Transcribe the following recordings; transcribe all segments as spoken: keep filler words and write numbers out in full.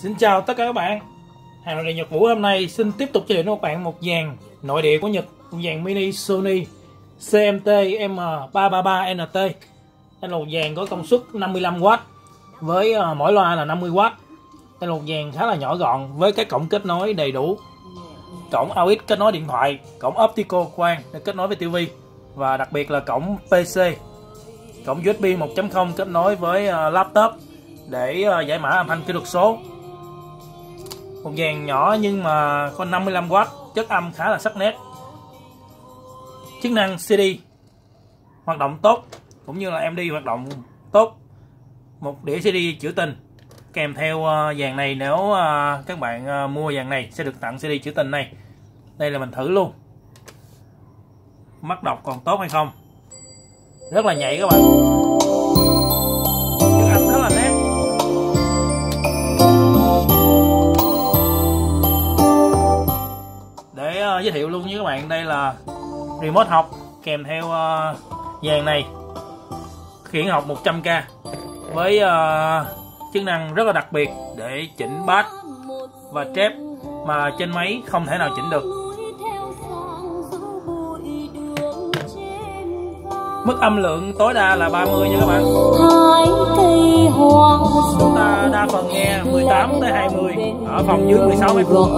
Xin chào tất cả các bạn. Hàng nội địa Nhật Vũ hôm nay xin tiếp tục giới thiệu với các bạn một dàn nội địa của Nhật, một dàn mini Sony C M T M ba ba ba N T. Đây là một dàn có công suất năm mươi lăm oát với mỗi loa là năm mươi oát. Đây là một dàn khá là nhỏ gọn với các cổng kết nối đầy đủ. Cổng a u ích kết nối điện thoại, cổng optical quang để kết nối với tivi và đặc biệt là cổng pê xê, cổng U S B một chấm không kết nối với laptop để giải mã âm thanh kỹ thuật số. Một dàn nhỏ nhưng mà có năm mươi lăm oát, chất âm khá là sắc nét. Chức năng xê đê hoạt động tốt cũng như là em đê hoạt động tốt. Một đĩa xê đê trữ tình kèm theo dàn này, nếu các bạn mua dàn này sẽ được tặng xê đê trữ tình này. Đây là mình thử luôn, mắt đọc còn tốt hay không. Rất là nhạy các bạn, chất âm rất là nét. Để uh, giới thiệu luôn với các bạn, đây là remote học kèm theo uh, dàn này, khiển học một trăm K với uh, chức năng rất là đặc biệt để chỉnh bass và trap mà trên máy không thể nào chỉnh được. Mức âm lượng tối đa là ba mươi nha các bạn. Chúng ta đa phần nghe mười tám tới hai mươi ở phòng dưới mười sáu mét vuông.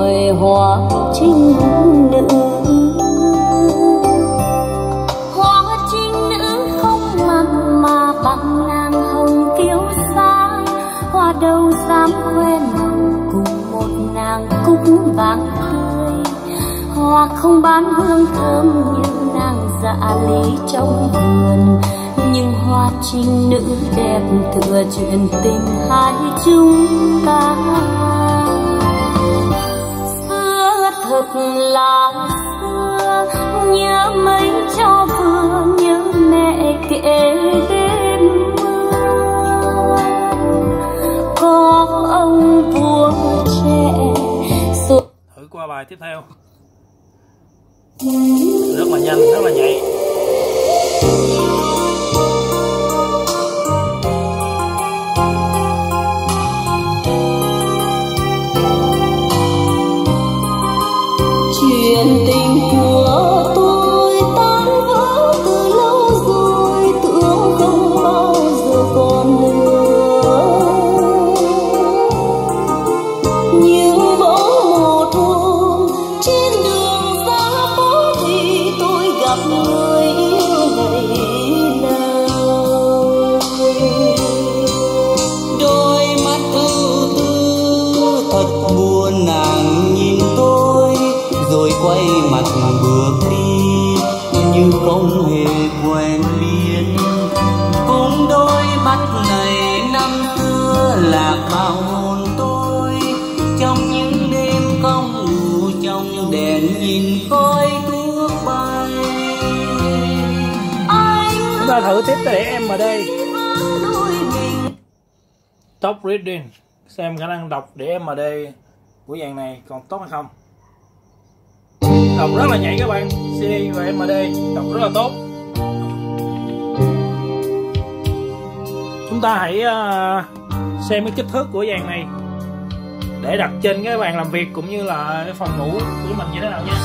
Hoa trinh nữ không mặn mà bằng nàng hồng kiêu sa, hoa đâu dám quen cùng một nàng cúc vàng tươi. Hoa không bán hương thơm như nàng dạ lý trong vườn, nhưng hoa trinh nữ đẹp tựa chuyện tình hai chúng ta. Xưa thật là xưa, nhớ mấy cho vừa, nhớ mẹ kể đêm mưa. Có ông vua trẻ rồi. Thử qua bài tiếp theo. Rất là nhanh, rất là nhạy. Chuyện tình của tôi tan vỡ từ lâu rồi, tưởng không bao giờ còn nữa. Nhưng bỗng một hôm trên đường ra phố thì tôi gặp người yêu ngày nào. Đôi mắt ưu tư thật buồn, nàng nhìn tôi rồi quay mặt bước đi như không hề quen biết. Cùng đôi mắt này năm xưa lạc vào hồn tôi, trong những đêm không ngủ, trong đèn nhìn khói thuốc bay. Chúng ta thử tiếp để em ở đây. Top reading, xem khả năng đọc để em ở đây của dàn này còn tốt hay không. Đọc rất là nhạy các bạn, xê đê và em đê đọc rất là tốt. Chúng ta hãy uh, xem cái kích thước của dàn này để đặt trên cái bàn làm việc cũng như là cái phòng ngủ của mình như thế nào nha.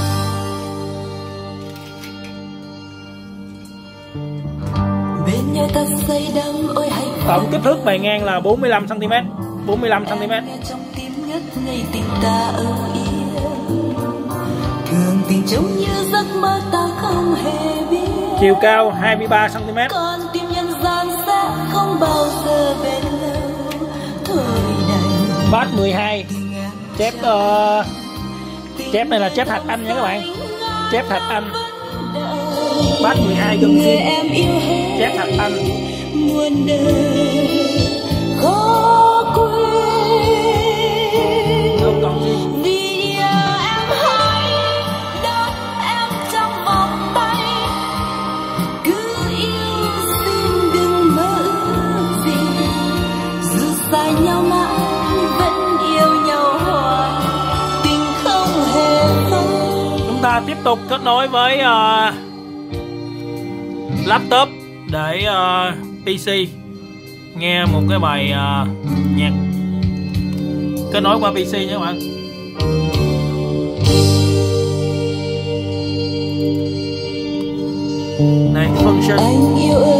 Bên nhau ta say đắm ôi hạnh phúc. Tổng kích thước bề ngang là bốn mươi lăm xăng ti mét, bốn mươi lăm xăng ti mét. Trong tim ngất ngây tình ta ở yên, thường tình trông như giấc mơ ta không hề biết. Chiều cao hai mươi ba xăng ti mét. Con tim nhân gian sẽ không bao giờ bên lâu. Thời này Bass mười hai. Chép uh, chép này là chép hạt Anh nha các bạn. Chép hạt Anh. Bass mười hai gầm zin. Chép hạt Anh. Muôn đời khó quên. Không còn gì. Vì em hãy đón em trong vòng tay, cứ yêu xin đừng mơ ước gì, dù xa nhau mãi vẫn yêu nhau hoài, tình không hề phai. Chúng ta tiếp tục kết nối với uh, laptop để uh, pê xê nghe một cái bài uh, nhạc kết nối qua pê xê nha các bạn. Đây function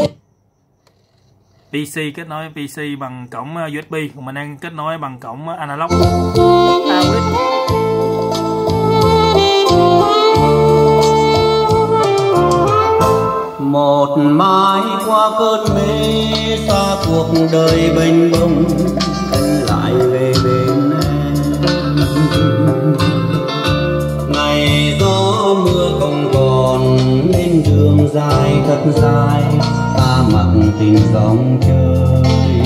pê xê kết nối pê xê bằng cổng u ét bê, còn mình đang kết nối bằng cổng analog output. Một mai qua cơn mê xa cuộc đời bênh bông, anh lại về bên em. Ngày gió mưa không còn nên đường dài thật dài, ta mặc tình dòng chơi.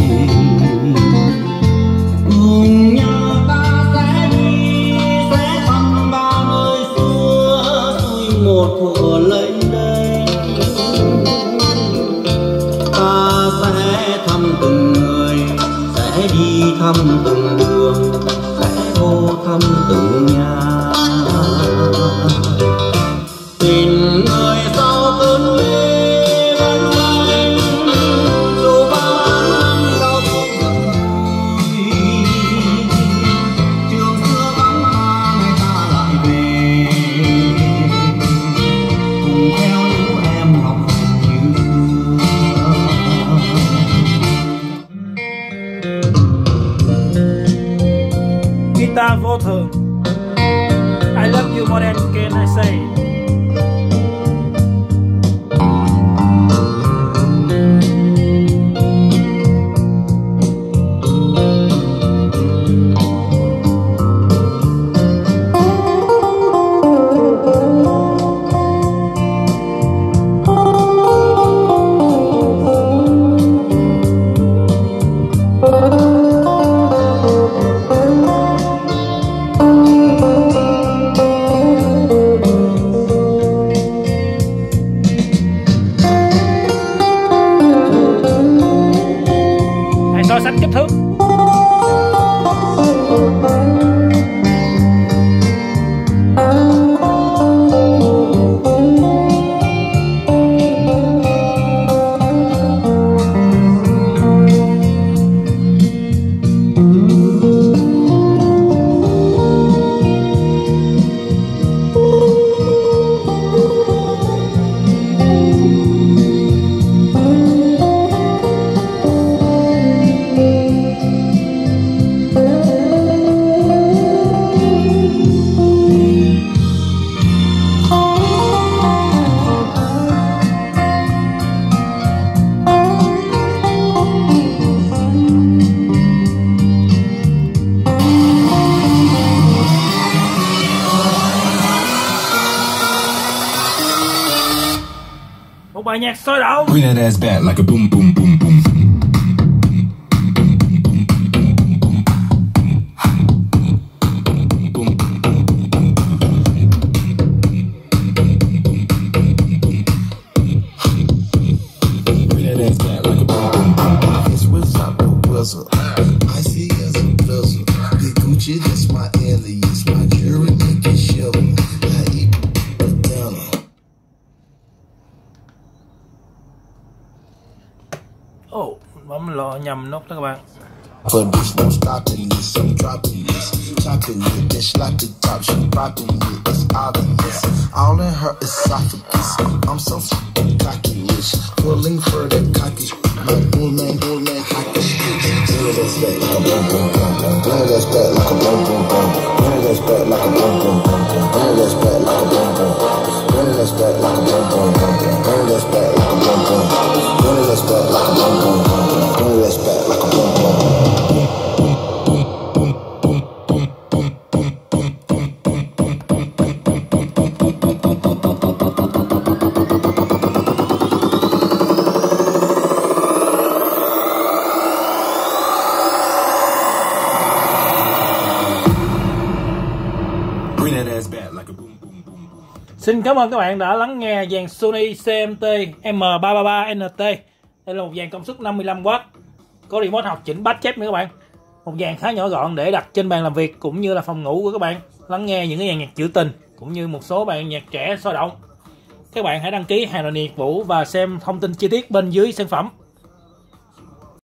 Cùng nhau ta sẽ đi, sẽ thăm bao nơi xưa, xuôi một thuở lênh đênh. Ta sẽ thăm từng người, sẽ đi thăm từng đường, sẽ vô thăm từng nhà. Tình người sau cơn mê vẫn anh, dù bao năm đau thương vui. Trường xưa vắng ta ngày ta lại về, cùng theo những em học hành như xưa. Guitar vô thường. I love you more than can I say. So sánh kích thước. Một bài nhạc sôi động. Bring that ass back like a boom boom boom boom. I see as a puzzle. Big Gucci, that's my alias. My jewelry make it shovel. I eat the dollar. Ồ, bấm lọ nhầm nốt đó các bạn. But bitch, don't stop in this, I'm dropping this. Chopping it, then slap the top, she rocking it, it's obvious. All in her esophagus, I'm so f***ing cocky rich. Pulling for that cocky sh**, my old man, old man, cocky shit. Bring that back like a boom, boom, boom, boom. Bring that back like a boom, boom, boom. Bring that back like a boom, boom, boom. Bring that back like a boom, boom. Bring that back like a boom, boom, boom. Bring that back like a boom, boom. Bring that back like a boom, boom, boom. Bring that back like a boom, boom. Xin cảm ơn các bạn đã lắng nghe dàn Sony xê em tê M ba ba ba N T. Đây là một dàn công suất năm mươi lăm oát, có remote học chỉnh bass chép nữa các bạn. Một dàn khá nhỏ gọn để đặt trên bàn làm việc cũng như là phòng ngủ của các bạn, lắng nghe những cái dàn nhạc trữ tình cũng như một số bài nhạc trẻ sôi động. Các bạn hãy đăng ký Hà Nội Nhiệt Vũ và xem thông tin chi tiết bên dưới sản phẩm.